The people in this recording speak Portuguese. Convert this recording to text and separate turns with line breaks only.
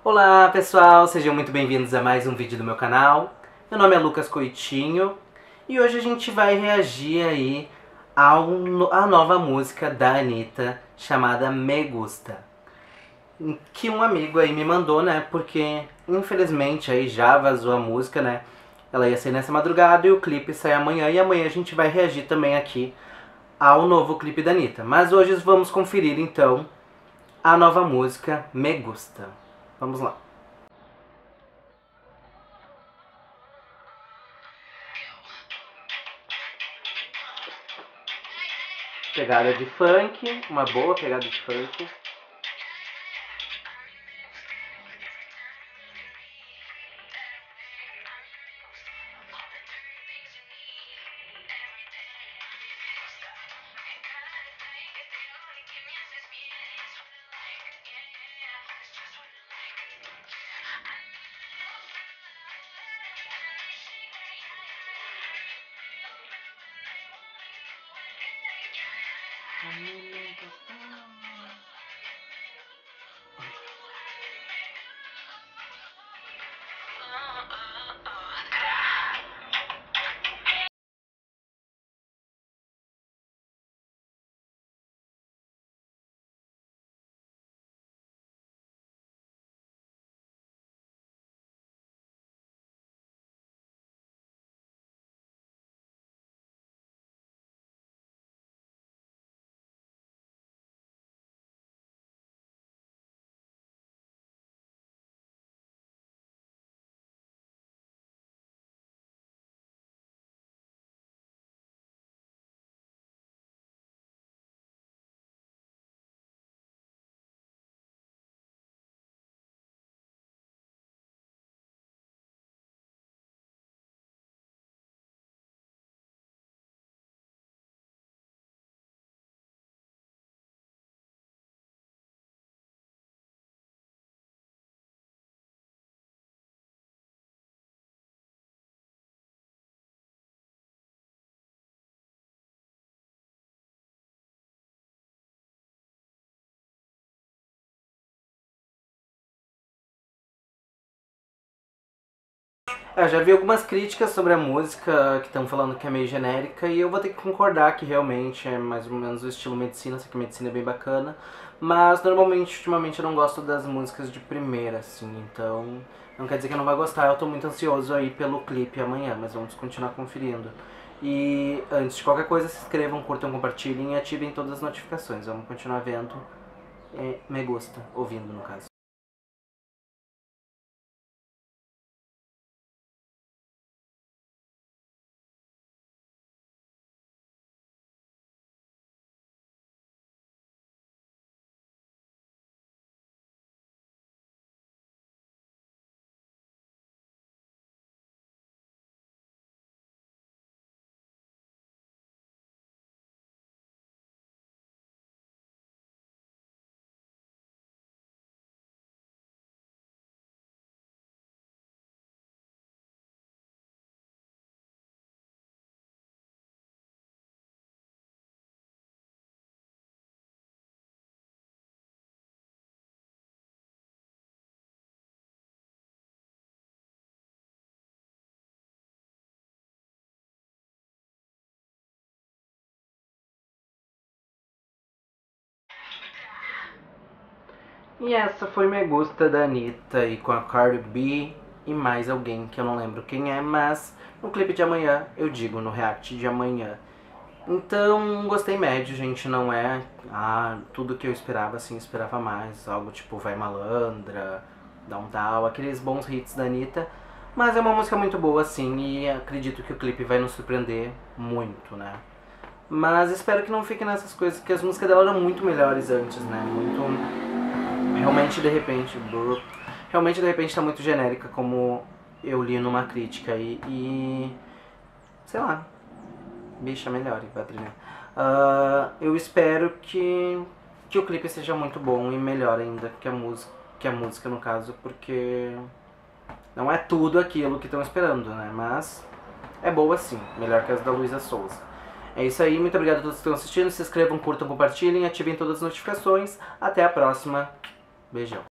Olá pessoal, sejam muito bem-vindos a mais um vídeo do meu canal. Meu nome é Lucas Coitinho e hoje a gente vai reagir aí à nova música da Anitta chamada Me Gusta, que um amigo aí me mandou, né, porque infelizmente aí já vazou a música, né. Ela ia sair nessa madrugada e o clipe sai amanhã, e amanhã a gente vai reagir também aqui ao novo clipe da Anitta. Mas hoje vamos conferir então a nova música Me Gusta. Vamos lá. Pegada de funk, uma boa pegada de funk. Eu já vi algumas críticas sobre a música que estão falando que é meio genérica, e eu vou ter que concordar que realmente é mais ou menos o estilo Medicina, sei que Medicina é bem bacana, mas normalmente, ultimamente, eu não gosto das músicas de primeira, assim, então não quer dizer que eu não vá gostar. Eu tô muito ansioso aí pelo clipe amanhã, mas vamos continuar conferindo. E antes de qualquer coisa, se inscrevam, curtam, compartilhem e ativem todas as notificações. Vamos continuar vendo, me gusta, ouvindo no caso. E essa foi Me Gusta da Anitta, e com a Cardi B e mais alguém que eu não lembro quem é, mas no clipe de amanhã, eu digo, no react de amanhã. Então, gostei médio, gente, não é tudo que eu esperava, assim, esperava mais, algo tipo Vai Malandra, Down Down, aqueles bons hits da Anitta, mas é uma música muito boa, assim, e acredito que o clipe vai nos surpreender muito, né? Mas espero que não fique nessas coisas, que as músicas dela eram muito melhores antes, né? Realmente de repente tá muito genérica, como eu li numa crítica aí, e sei lá, bicha melhore, Patrícia. Eu espero que o clipe seja muito bom e melhor ainda que a música no caso, porque não é tudo aquilo que estão esperando, né? Mas é boa sim, melhor que as da Luísa Sonza. É isso aí, muito obrigado a todos que estão assistindo, se inscrevam, curtam, compartilhem, ativem todas as notificações. Até a próxima, beijão.